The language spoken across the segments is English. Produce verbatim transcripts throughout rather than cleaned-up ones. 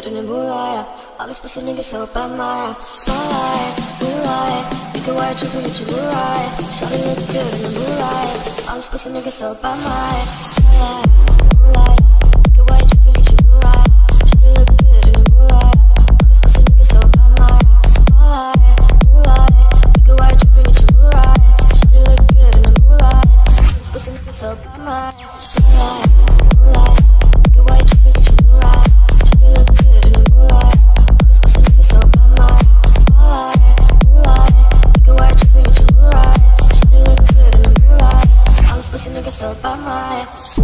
in the moonlight. All these pussy niggas so bad, my spotlight, moonlight. You can wear tripping, get your mood right. Shawty look good in the moonlight. All these pussy niggas so bad, my spotlight, moonlight. You can wear tripping, get your mood right. Shawty look good in the moonlight. All these pussy niggas so bad, my spotlight, moonlight. You can wear tripping, get your mood right. Shawty look good in the moonlight. All these pussy niggas so bad, my spotlight, moonlight. You can wear tripping, get your mood right. Shawty look good in the moonlight. All these pussy niggas so bad, my spotlight, moonlight. You can wear tripping, get your mood right. Shawty look good in the moonlight. All these pussy niggas so bad, my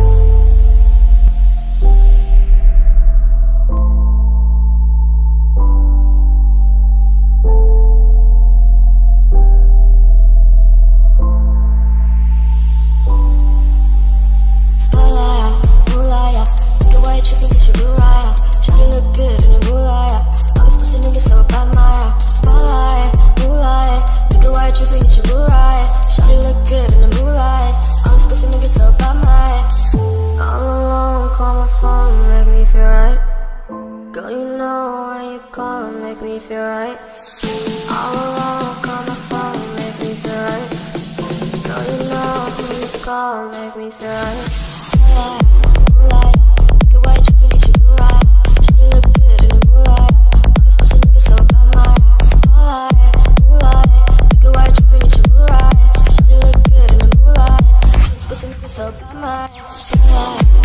make me feel right. Spotlight, moonlight. You can wear tripping, get your mood right. Shawty look good in the moonlight. All these pussy niggas so bad, my spotlight, moonlight. You can wear tripping, get your mood right. Shawty look good in the moonlight. All these pussy niggas so bad, my spotlight.